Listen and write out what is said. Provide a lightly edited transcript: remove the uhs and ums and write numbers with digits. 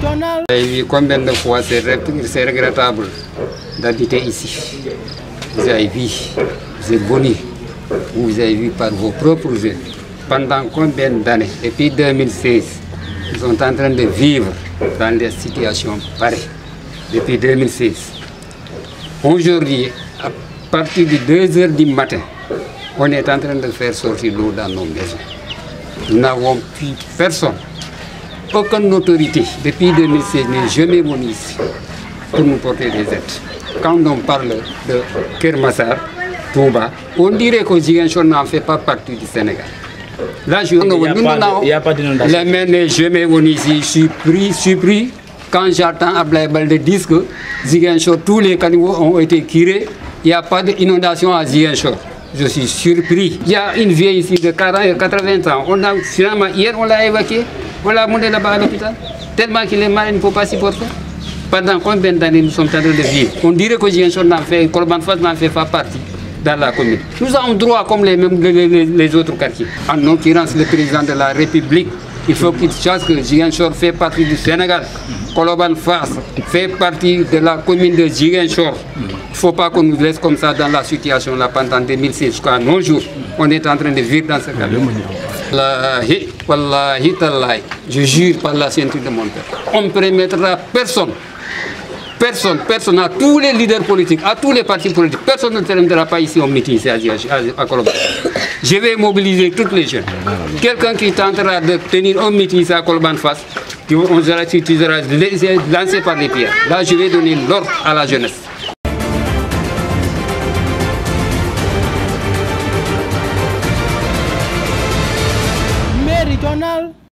Méridional. Vous avez vu combien de fois c'est regrettable d'habiter ici. Vous avez vu, vous êtes venu, vous avez vu par vos propres yeux. Pendant combien d'années? Depuis 2016, ils sont en train de vivre dans des situations pareilles. Depuis 2016. Aujourd'hui, à partir de 2 h du matin, on est en train de faire sortir l'eau dans nos maisons. Nous n'avons plus personne. Aucune autorité depuis 2016 n'est jamais venue ici pour nous porter des aides. Quand on parle de Kermassar, Touba, on dirait que Ziguinchor n'en fait pas partie du Sénégal. Là, il n'y a pas d'inondation. Les mains n'est jamais venu ici. Je suis pris quand j'entends Ablaye Baldé dire que Ziguinchor, tous les caniveaux ont été curés. Il n'y a pas d'inondation à Ziguinchor. Je suis surpris. Il y a une vieille ici de 40 et 80 ans. Finalement, hier, on l'a évacuée. On l'a monté là-bas à l'hôpital. Tellement qu'il est malade, il ne peut pas s'y porter. Pendant combien d'années nous sommes en train de vivre? On dirait que Ziguinchor n'en fait, Colobane Fass n'en fait pas partie dans la commune. Nous avons droit comme les autres quartiers. En l'occurrence, le président de la République, il faut qu'il sache que Ziguinchor fait partie du Sénégal. Colobane Fass fait partie de la commune de Ziguinchor. Il ne faut pas qu'on nous laisse comme ça dans la situation là pendant 2016 jusqu'à nos jours. On est en train de vivre dans ce cas. Wallahi, wallahi, tallahi, je jure par la ceinture de mon père. On ne permettra personne, à tous les leaders politiques, à tous les partis politiques, personne ne permettra pas ici au meeting à Colobane. Je vais mobiliser toutes les jeunes. Quelqu'un qui tentera de tenir un meeting à Colobane Fass, on sera lancé par les pierres. Là, je vais donner l'ordre à la jeunesse. Méridional.